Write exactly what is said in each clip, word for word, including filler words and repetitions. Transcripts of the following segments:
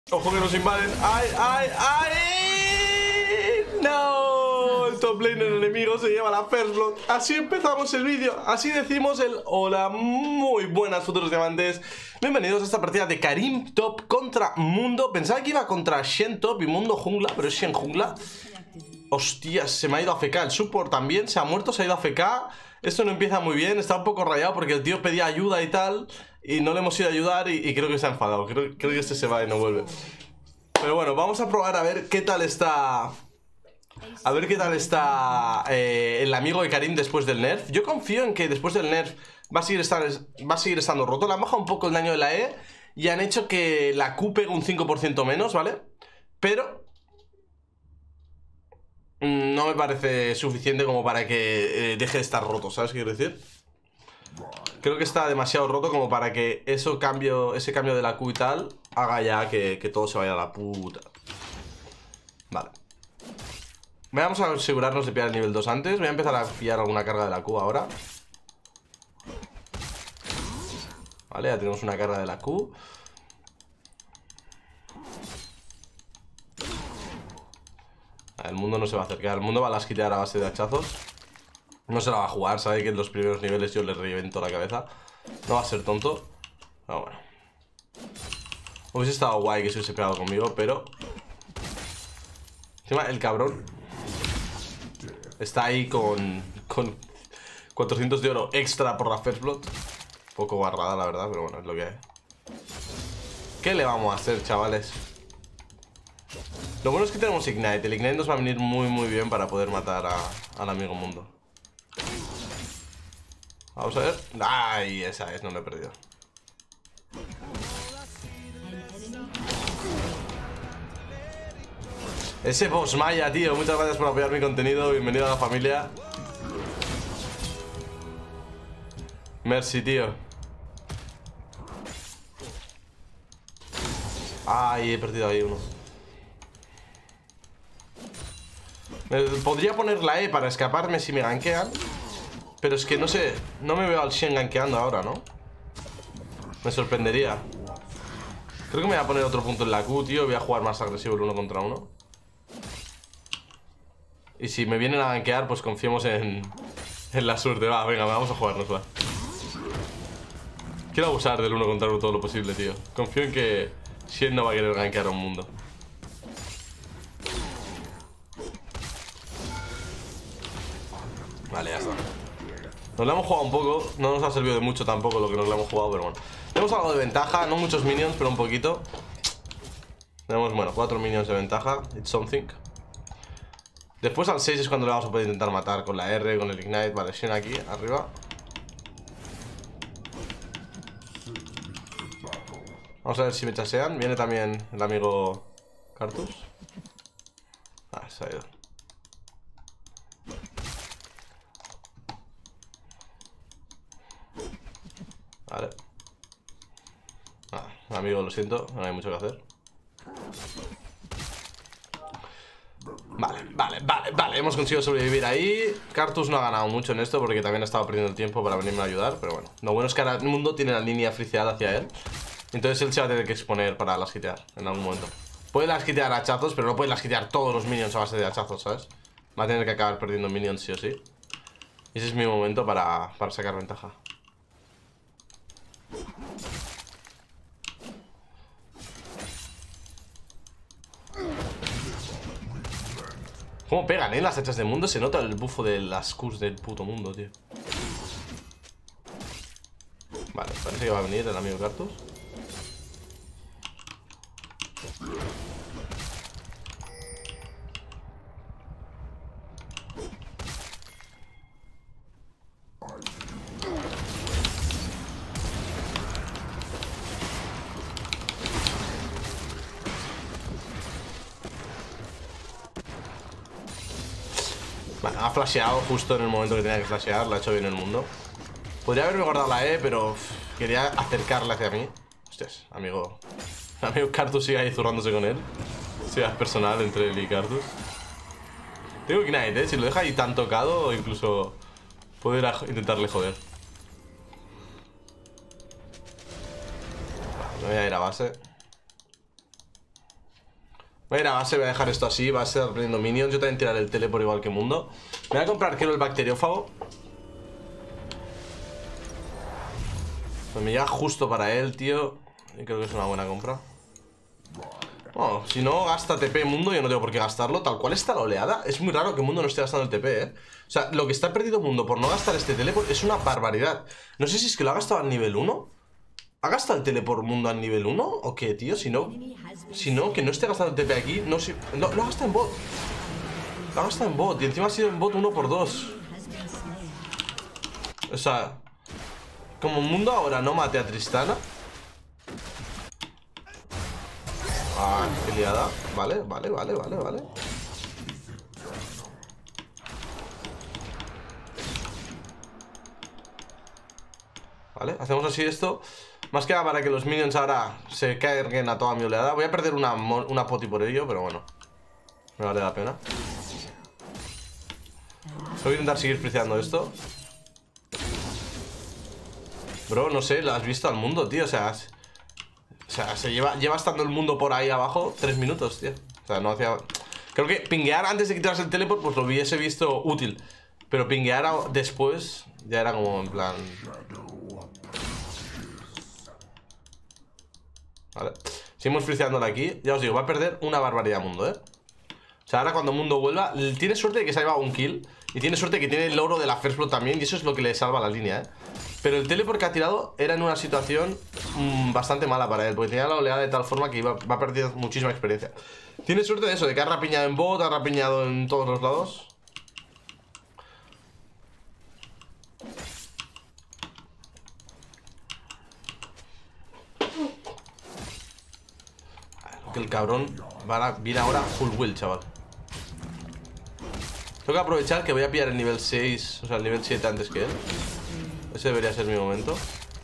Ojo que nos invaden. ¡Ay, ay, ay! ¡No! El top laner enemigo se lleva la first blood. Así empezamos el vídeo. Así decimos el hola. Muy buenas, futuros diamantes. Bienvenidos a esta partida de Karim top contra Mundo. Pensaba que iba contra Shen top y Mundo jungla, pero es Shen jungla. Hostias, se me ha ido a F K. El support también se ha muerto, se ha ido a F K. Esto no empieza muy bien, está un poco rayado porque el tío pedía ayuda y tal. Y no le hemos ido a ayudar y, y creo que se ha enfadado. Creo, creo que este se va y no vuelve. Pero bueno, vamos a probar a ver qué tal está. A ver qué tal está eh, el amigo de Karim después del nerf. Yo confío en que después del nerf va a seguir, estar, va a seguir estando roto. Le han bajado un poco el daño de la E y han hecho que la Q pegue un cinco por ciento menos, ¿vale? Pero no me parece suficiente como para que eh, deje de estar roto, ¿sabes qué quiero decir? Creo que está demasiado roto como para que eso cambio, ese cambio de la Q y tal haga ya que, que todo se vaya a la puta. Vale. Vamos a asegurarnos de pillar el nivel dos antes. Voy a empezar a pillar alguna carga de la Q ahora. Vale, ya tenemos una carga de la Q. El mundo no se va a acercar. El mundo va a lasquitear a base de hachazos. No se la va a jugar, sabe que en los primeros niveles yo le reviento la cabeza. No va a ser tonto. Pero bueno. Hubiese estado guay que se hubiese pegado conmigo, pero encima el cabrón está ahí con, con cuatrocientos de oro extra por la first blood. Poco guarrada la verdad, pero bueno, es lo que hay. ¿Qué le vamos a hacer, chavales? Lo bueno es que tenemos Ignite. El Ignite nos va a venir muy muy bien para poder matar a, al amigo Mundo. Vamos a ver. ¡Ay! Esa es, no me he perdido. Ese boss Maya, tío. Muchas gracias por apoyar mi contenido. Bienvenido a la familia. Merci, tío. Ay, he perdido ahí uno. Podría poner la E para escaparme si me gankean. Pero es que no sé, no me veo al Shen gankeando ahora, ¿no? Me sorprendería. Creo que me voy a poner otro punto en la Q, tío. Voy a jugar más agresivo el uno contra uno. Y si me vienen a gankear, pues confiemos en, en la suerte. Va, venga, vamos a jugarnos, va. Quiero abusar del uno contra uno todo lo posible, tío. Confío en que Shen no va a querer gankear a un mundo. Vale, ya está. Nos la hemos jugado un poco, no nos ha servido de mucho tampoco lo que nos la hemos jugado, pero bueno. Tenemos algo de ventaja, no muchos minions, pero un poquito. Tenemos, bueno, cuatro minions de ventaja, it's something. Después al seis es cuando le vamos a poder intentar matar con la R, con el Ignite. Vale, Shen aquí, arriba. Vamos a ver si me chasean. Viene también el amigo Cartus. Ah, se ha ido. Vale. Ah, amigo, lo siento, no hay mucho que hacer. Vale, vale, vale, vale. Hemos conseguido sobrevivir ahí. Cartus no ha ganado mucho en esto porque también ha estado perdiendo el tiempo para venirme a ayudar. Pero bueno, lo bueno es que ahora el mundo tiene la línea friseada hacia él. Entonces él se va a tener que exponer para lasquitear en algún momento. Puede lasquitear hachazos, pero no puede lasquitear todos los minions a base de hachazos, ¿sabes? Va a tener que acabar perdiendo minions sí o sí. Y ese es mi momento para, para sacar ventaja. ¿Cómo pegan, eh? Las hachas del mundo. Se nota el bufo de las Qs del puto mundo, tío. Vale, parece que va a venir el amigo Cartus. Vale, ha flasheado justo en el momento que tenía que flashear. Lo ha hecho bien el mundo. Podría haberme guardado la E, pero uf, quería acercarla hacia mí. Hostias, amigo. Amigo Cartus sigue ahí zurrándose con él. Sí, es personal entre él y Cartus. Tengo Ignite, eh. Si lo deja ahí tan tocado, incluso puedo ir a intentarle joder. Vale, me voy a ir a base. Voy a ir a base, voy a dejar esto así. Va a ser aprendiendo minions. Yo también tiraré el tele por igual que Mundo. Me voy a comprar, quiero el bacteriófago. Pues me llega justo para él, tío. Y creo que es una buena compra. Bueno, si no gasta T P Mundo, yo no tengo por qué gastarlo. Tal cual está la oleada. Es muy raro que Mundo no esté gastando el T P, eh. O sea, lo que está perdido Mundo por no gastar este teleport es una barbaridad. No sé si es que lo ha gastado al nivel uno. ¿Ha gastado el teleport Mundo al nivel uno? ¿O qué, tío? Si no, si no, que no esté gastando el T P aquí. No sé. Lo, lo ha gastado en bot. Lo ha gastado en bot. Y encima ha sido en bot uno por dos. O sea, como Mundo ahora no mate a Tristana. Ah, qué liada. Vale, vale, vale, vale, vale. Vale, hacemos así esto. Más que nada para que los minions ahora se carguen a toda mi oleada. Voy a perder una, una poti por ello, pero bueno, me vale la pena. Voy a intentar seguir friseando esto. Bro, no sé, ¿lo has visto al Mundo, tío? O sea, o sea se lleva, lleva estando el Mundo por ahí abajo tres minutos, tío. O sea, no hacía... Creo que pinguear antes de quitarse el teleport, pues lo hubiese visto útil. Pero pinguear después ya era como en plan... Vale, seguimos friseándola aquí. Ya os digo, va a perder una barbaridad Mundo, eh. O sea, ahora cuando Mundo vuelva, tiene suerte de que se ha llevado un kill. Y tiene suerte de que tiene el oro de la First Blood también. Y eso es lo que le salva la línea, eh. Pero el teleport que ha tirado era en una situación mmm, bastante mala para él, porque tenía la oleada de tal forma que iba, va a perder muchísima experiencia. Tiene suerte de eso, de que ha rapiñado en bot, ha rapiñado en todos los lados. Que el cabrón va a, viene ahora full will, chaval. Tengo que aprovechar que voy a pillar el nivel seis, o sea, el nivel siete antes que él. Ese debería ser mi momento.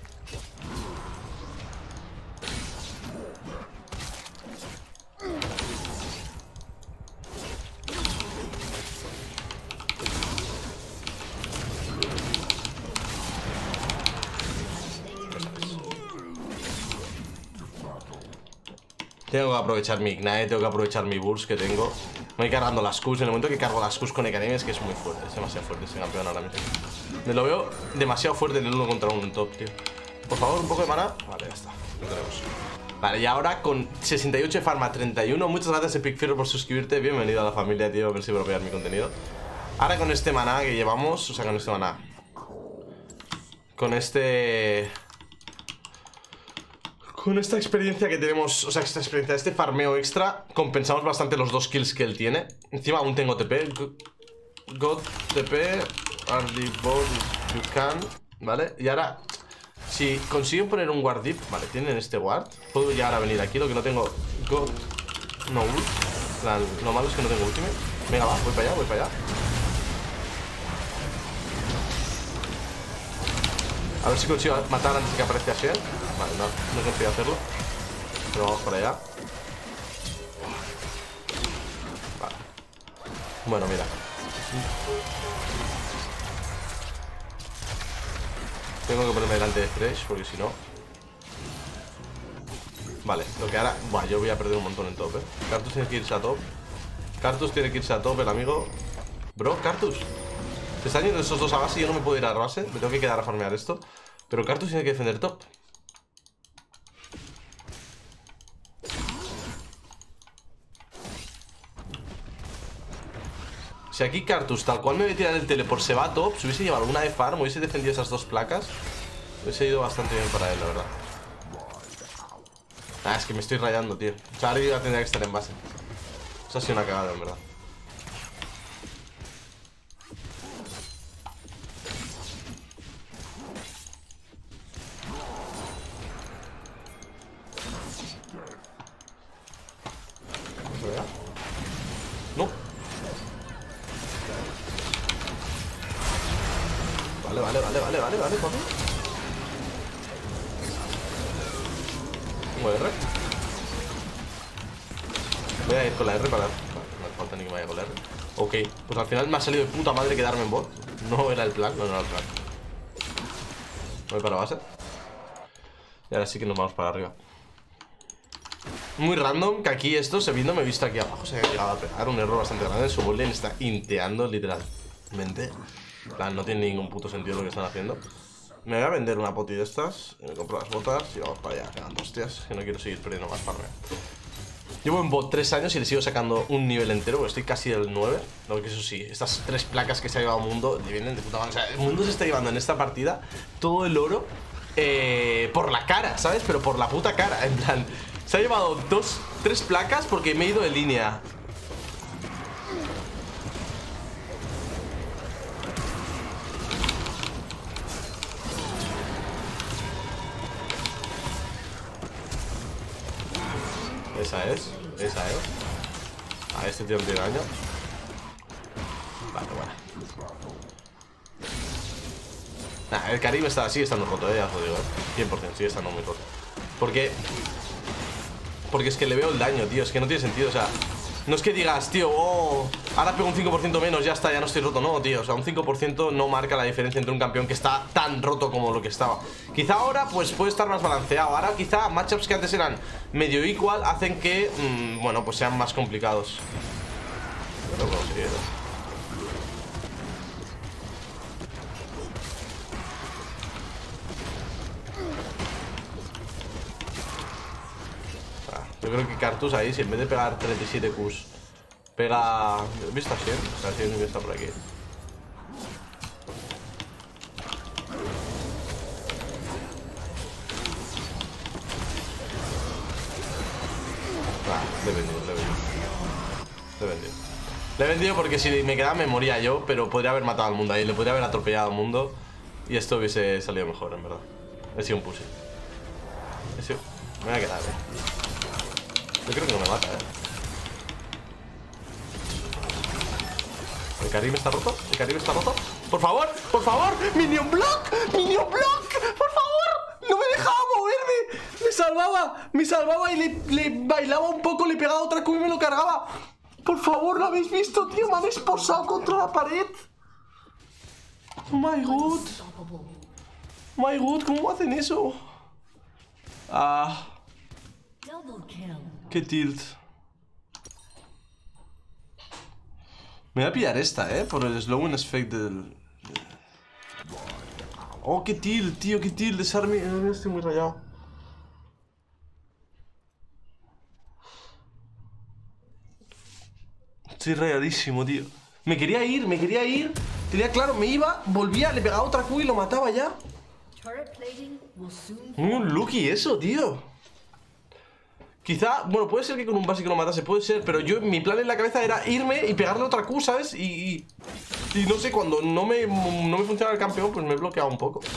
Tengo que aprovechar mi Ignite, tengo que aprovechar mi burst que tengo. Me voy cargando las Qs. En el momento que cargo las Qs con Ekarim es que es muy fuerte. Es demasiado fuerte ese campeón ahora mismo. Me lo veo demasiado fuerte en el uno contra uno en top, tío. Por favor, un poco de mana. Vale, ya está, lo tenemos. Vale, y ahora con sesenta y ocho de farma, treinta y uno. Muchas gracias Epic Fear por suscribirte. Bienvenido a la familia, tío. A ver si voy a apoyar mi contenido. Ahora con este maná que llevamos, o sea, con este maná, con este... Con esta experiencia que tenemos, o sea, esta experiencia, este farmeo extra, compensamos bastante los dos kills que él tiene. Encima aún tengo T P. God T P, Early Bot, you can, ¿vale? Y ahora, si consiguen poner un ward deep, vale, tienen este ward. Puedo llegar a venir aquí, lo que no tengo... God, no ult. Plan, lo malo es que no tengo ultimate. Venga, va, voy para allá, voy para allá. A ver si consigo matar antes de que aparezca Shen. Vale, no, no consigo hacerlo. Pero vamos por allá. Vale. Bueno, mira. Tengo que ponerme delante de Thresh porque si no... Vale, lo que ahora... Buah, yo voy a perder un montón en top, eh. Cartus tiene que irse a top. Cartus tiene que irse a top, el amigo. Bro, Cartus. Se están yendo esos dos a base y yo no me puedo ir a base. Me tengo que quedar a farmear esto. Pero Cartus tiene que defender top. Si aquí Cartus, tal cual me voy a tirar el teleport, se va a top, si hubiese llevado una de farm, hubiese defendido esas dos placas, hubiese ido bastante bien para él, la verdad. Ah, es que me estoy rayando, tío. O sea, ahora yo tendría que estar en base. Eso ha sido una cagada, en verdad. No. Vale, vale, vale, vale, vale, vale, ¿cuándo? Tengo R. Voy a ir con la R para... Vale, no hace falta ni que me vaya con la R. Ok, pues al final me ha salido de puta madre quedarme en bot. No era el plan, no, no era el plan. Voy para base. Y ahora sí que nos vamos para arriba. muy random que aquí esto, se viendo, me he visto aquí abajo, se ha llegado a pegar un error bastante grande. Su botlane está inteando literalmente. En plan, no tiene ningún puto sentido lo que están haciendo. Me voy a vender una poti de estas, y me compro las botas y vamos para allá, pegando hostias, que no quiero seguir perdiendo más farmeo. Llevo en bot tres años y le sigo sacando un nivel entero, porque estoy casi del nueve. No, que eso sí, estas tres placas que se ha llevado Mundo le vienen de puta madre. O sea, el Mundo se está llevando en esta partida todo el oro eh, por la cara, ¿sabes? Pero por la puta cara, en plan, se ha llevado dos, tres placas porque me he ido de línea. Esa es, esa es. A este tío no tiene daño. Vale, bueno. Nah, el Karim está, sigue estando roto, eh, ya os lo digo, eh. cien por ciento sigue estando muy roto. Porque Porque es que le veo el daño, tío. Es que no tiene sentido, o sea, no es que digas, tío, oh, ahora pego un cinco por ciento menos, ya está, ya no estoy roto. No, tío, o sea, un cinco por ciento no marca la diferencia entre un campeón que está tan roto como lo que estaba. Quizá ahora, pues, puede estar más balanceado. Ahora quizá matchups que antes eran medio igual hacen que, mmm, bueno, pues sean más complicados. No lo considero. Yo creo que Cartus ahí, si en vez de pegar treinta y siete Qs, pega... ¿Has visto a cien? O sea, cien está por aquí. Ah, le he vendido, le he vendido. Le he vendido. Le he vendido porque si me quedaba me moría yo, pero podría haber matado al mundo ahí, le podría haber atropellado al mundo y esto hubiese salido mejor, en verdad. He sido un pussy. He sido... Me voy a quedar, eh. Yo creo que no me mata, eh. ¿El Karim está roto? ¿El Karim está roto? ¡Por favor! ¡Por favor! ¡Minion Block! ¡Minion Block! ¡Por favor! ¡No me dejaba moverme! ¡Me salvaba! ¡Me salvaba y le, le bailaba un poco! Le pegaba otra Q y me lo cargaba. ¡Por favor! ¿Lo habéis visto, tío? Me han esposado contra la pared. ¡Oh my god! ¡Oh my god! ¿Cómo hacen eso? Ah... Qué tilt. Me voy a pillar esta, eh, por el slow effect del... Oh, qué tilt, tío, qué tilt. Desarme. Estoy muy rayado. Estoy rayadísimo, tío. Me quería ir, me quería ir. Tenía claro, me iba, volvía, le pegaba otra Q y lo mataba ya. Muy un Lucky eso, tío. Quizá, bueno, puede ser que con un básico lo matase, puede ser, pero yo, mi plan en la cabeza era irme y pegarle otra Q, ¿sabes? Y, y, y no sé, cuando no me, no me funciona el campeón, pues me he bloqueado un poco.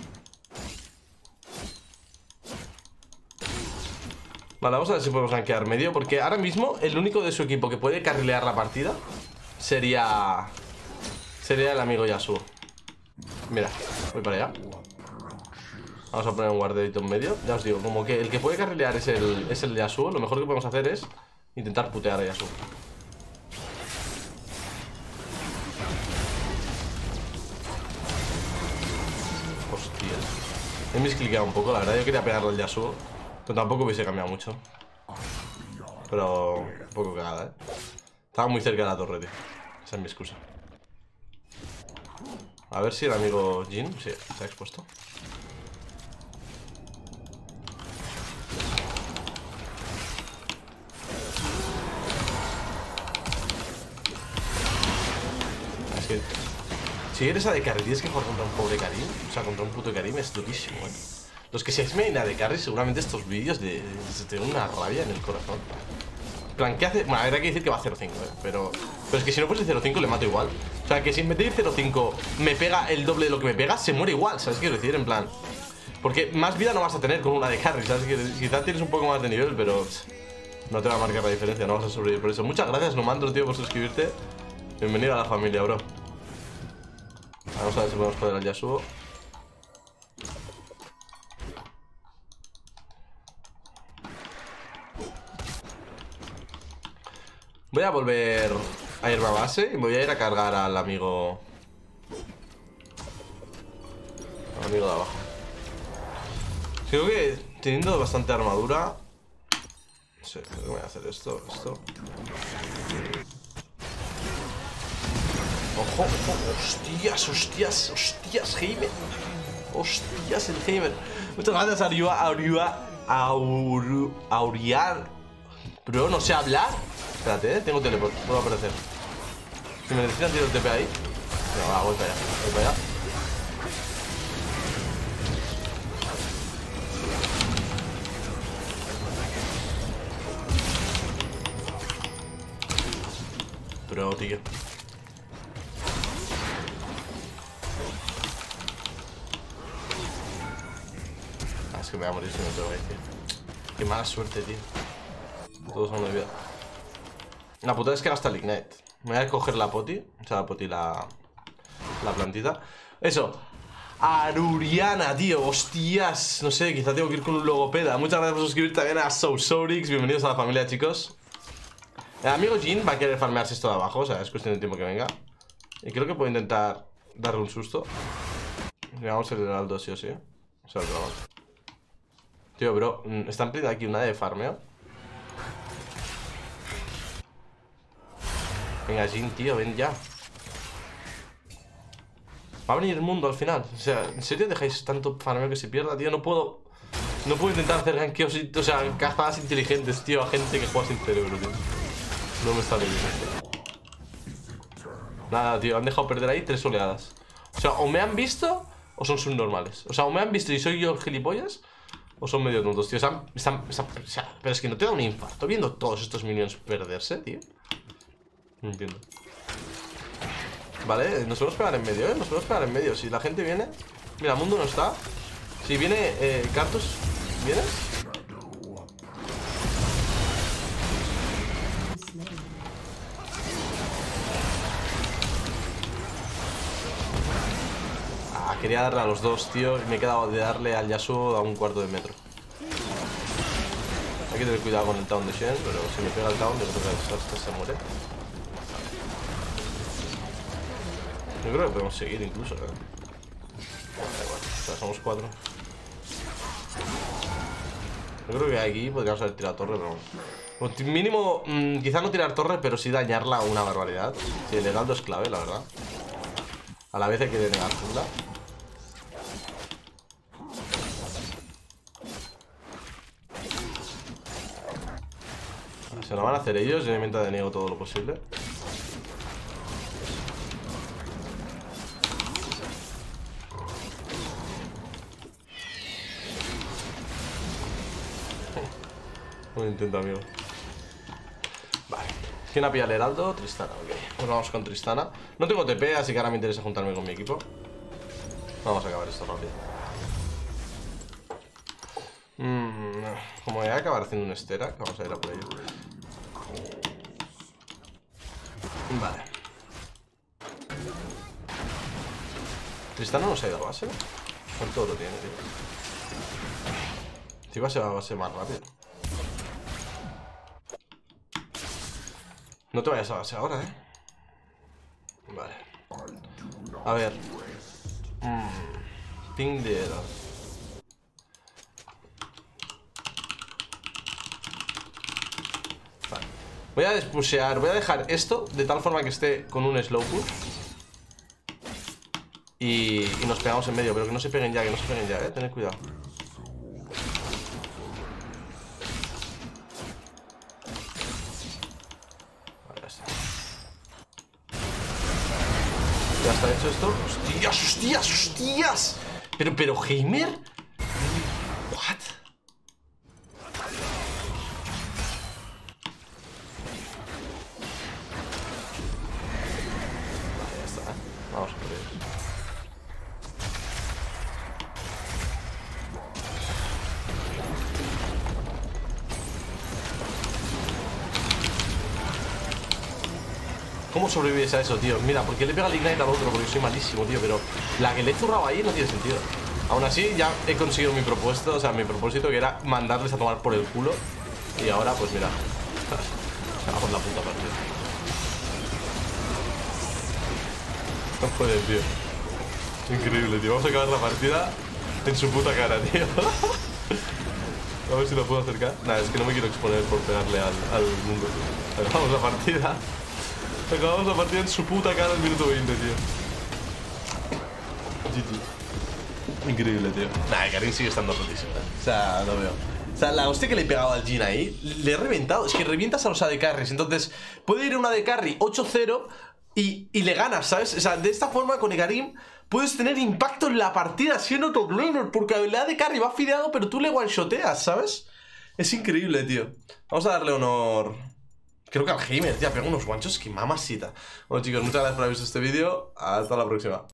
Vale, vamos a ver si podemos gankear medio, porque ahora mismo el único de su equipo que puede carrilear la partida sería... Sería el amigo Yasuo. Mira, voy para allá. Vamos a poner un guardadito en medio. Ya os digo, como que el que puede carrilear es el, es el Yasuo. Lo mejor que podemos hacer es intentar putear a Yasuo. Hostia. He miscliqueado un poco, la verdad. Yo quería pegarle al Yasuo, pero tampoco hubiese cambiado mucho. Pero un poco cagada, eh. Estaba muy cerca de la torre, tío. Esa es mi excusa. A ver si el amigo Jhin, sí, se ha expuesto. Si eres a de carry, tienes que jugar contra un pobre Karim. O sea, contra un puto Karim es durísimo, eh. Los que seáis main a de carry, seguramente estos vídeos de, de tener una rabia en el corazón. En plan, ¿qué hace? Bueno, habrá que decir que va a cero cinco, eh. Pero, pero es que si no fuese cero cinco le mato igual. O sea, que si en vez de ir cero cinco me pega el doble de lo que me pega, se muere igual, ¿sabes qué quiero decir? En plan, porque más vida no vas a tener con una de carry, ¿sabes? Quizás tienes un poco más de nivel, pero no te va a marcar la diferencia, no vas a sobrevivir por eso. Muchas gracias, Nomandro, tío, por suscribirte. Bienvenido a la familia, bro. Vamos a ver si podemos joder al Yasuo. Voy a volver a irme a base y me voy a ir a cargar al amigo... Al amigo de abajo. Creo que teniendo bastante armadura Sí, creo que voy a hacer esto, esto. Ojo, ojo, hostias, hostias, hostias, Heimer. Hostias, el Heimer. Muchas gracias, Ariua, Ariua, Auru, Auriar. Bro, no sé hablar. Espérate, eh, tengo teleport, puedo aparecer. Si me necesitan, tiro el T P ahí. No, va, voy para allá, voy para allá. Bro, tío. Ah, es que me voy a morir si no tengo ahí, tío. Qué mala suerte, tío. Todos son de vida. La puta es que gasta el Ignite. Me voy a coger la poti. O sea, la poti, la... La plantita. Eso. Aruriana, tío. Hostias. No sé, quizá tengo que ir con un logopeda. Muchas gracias por suscribirte también a SoSorix. Bienvenidos a la familia, chicos. El amigo Jin va a querer farmearse esto de abajo. O sea, es cuestión de tiempo que venga. Y creo que puedo intentar darle un susto. Llevamos el heraldo sí o sí. O sea, el dragón. Tío, bro, están pidiendo aquí una de farmeo. Venga, Jin, tío, ven ya. Va a venir el mundo al final. O sea, ¿en serio dejáis tanto farmeo que se pierda, tío? No puedo... No puedo intentar hacer gankeos, o sea, cazadas inteligentes, tío, a gente que juega sin cerebro, tío. No me está bien. Nada, tío, han dejado perder ahí tres oleadas. O sea, o me han visto o son subnormales. O sea, o me han visto y soy yo el gilipollas o son medio tontos, tío. Están, están, están, o sea, pero es que no te da un infarto viendo todos estos minions perderse, tío. No entiendo. Vale, nos podemos pegar en medio, ¿eh? Nos podemos pegar en medio. Si la gente viene... Mira, Mundo no está. Si viene eh, Cartus, ¿vienes? Ah, quería darle a los dos, tío. Y me he quedado de darle al Yasuo a un cuarto de metro. Hay que tener cuidado con el Town de Shen, pero si me pega el Town, yo creo que hasta se muere. Yo creo que podemos seguir incluso, ¿eh? Da igual, o sea, somos cuatro. Yo creo que aquí podríamos haber tirado torre, pero... Bueno, mínimo, mmm, quizá no tirar torre, pero sí dañarla una barbaridad. Sí, el heraldo es clave, la verdad. A la vez hay que denegar jungla. Se lo van a hacer ellos, yo mientras deniego todo lo posible. Un intento, amigo. Vale. ¿Quién ha pillado el heraldo? Tristana, ok. Pues vamos con Tristana. No tengo T P, así que ahora me interesa juntarme con mi equipo. Vamos a acabar esto rápido. Mm, como voy a acabar haciendo un estera, vamos a ir a por ello. Vale. Tristana no se ha ido a base. ¿Cuánto oro tiene, tío? Si va a ser a base más rápido. No te vayas a base ahora, eh. Vale. A ver. Mm. Ping de edad. Vale. Voy a despushear. Voy a dejar esto de tal forma que esté con un slow push. Y, y nos pegamos en medio. Pero que no se peguen ya, que no se peguen ya, eh. Tened cuidado. Ya está hecho esto. ¡Hostias, hostias, hostias! Pero, pero, Heimer. ¿What? Vale, ya está. Vamos por ello. ¿Cómo sobrevives a eso, tío? Mira, ¿por qué le pega el Ignite al otro? Porque soy malísimo, tío. Pero la que le he zurrado ahí no tiene sentido. Aún así, ya he conseguido mi propósito. O sea, mi propósito que era mandarles a tomar por el culo. Y ahora, pues mira. Hagamos la puta partida. No puede, tío. Increíble, tío. Vamos a acabar la partida en su puta cara, tío. A ver si lo puedo acercar. Nah, es que no me quiero exponer por pegarle al, al mundo, tío. Acabamos la partida. Acabamos la partida en su puta cara al minuto veinte, tío. G G. Increíble, tío. Nah, Karim sigue estando rotísimo, ¿eh? O sea, lo veo. O sea, la hostia que le he pegado al Jhin ahí, le he reventado. Es que revientas a los A D Carries. Entonces, puede ir una A D Carry ocho cero y, y le ganas, ¿sabes? O sea, de esta forma con Karim puedes tener impacto en la partida siendo top laner, porque el A D Carry va fideado, pero tú le one-shoteas, ¿sabes? Es increíble, tío. Vamos a darle honor. Creo que al Heimer, tío, pega unos one-shots que mamasita. Bueno, chicos, muchas gracias por haber visto este vídeo. Hasta la próxima.